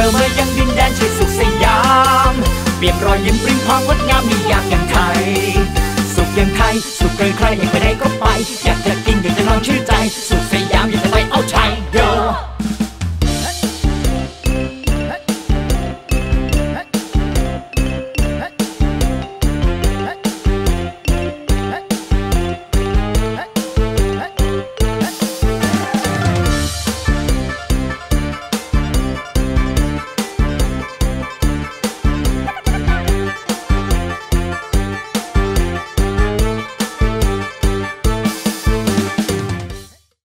มายังดินแดนที่สุขสยามเปรียบรอยยิ้มปริ้งความงดงามมีอยากอย่างไทยสุขอย่างไทยสุขเกินใครอยากไปไหนก็ไปอยากจะกินอยากจะลองชื่นใจสุข